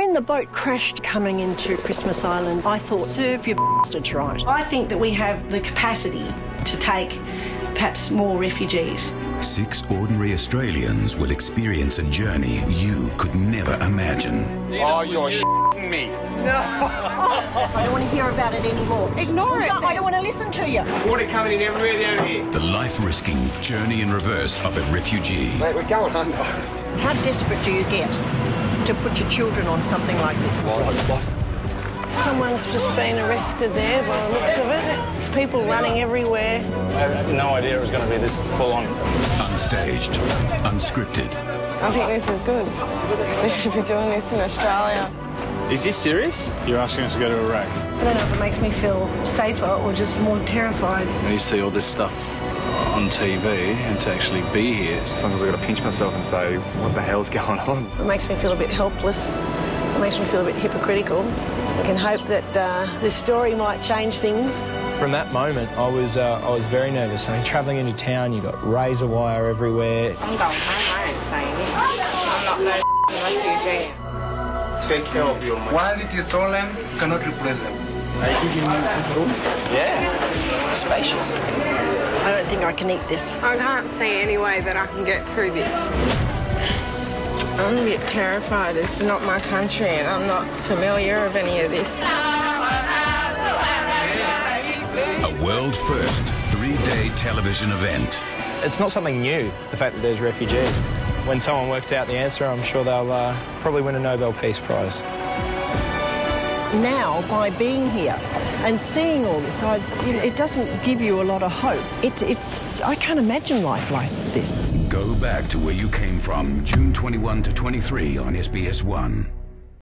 when the boat crashed coming into Christmas Island, I thought, serve your bastards right. I think that we have the capacity to take perhaps more refugees. 6 ordinary Australians will experience a journey you could never imagine. Oh, you're s***ing me. I don't want to hear about it anymore. Ignore it. I don't want to listen to you. Water coming in everywhere down here. The life-risking journey in reverse of a refugee. Mate, we're going under. How desperate do you get to put your children on something like this? Someone's just been arrested there by the looks of it. There's people running everywhere. I had no idea it was going to be this full-on. Unstaged, unscripted. I think this is good. They should be doing this in Australia. Is this serious? You're asking us to go to Iraq? I don't know if it makes me feel safer or just more terrified. When you see all this stuff on TV and to actually be here. Sometimes I've got to pinch myself and say, what the hell's going on? It makes me feel a bit helpless. It makes me feel a bit hypocritical. I can hope that this story might change things. From that moment, I was very nervous. I mean, travelling into town, you got razor wire everywhere. I'm going home. I ain't staying here. I'm not no refugee. Take care of your money. Once it is stolen, you cannot replace them. Are you giving me a good room? Yeah. Spacious. I don't think I can eat this. I can't see any way that I can get through this. I'm a bit terrified. It's not my country and I'm not familiar of any of this. A world-first 3-day television event. It's not something new, the fact that there's refugees. When someone works out the answer, I'm sure they'll probably win a Nobel Peace Prize. Now, by being here and seeing all this, it doesn't give you a lot of hope. I can't imagine life like this. Go back to where you came from, June 21 to 23 on SBS 1.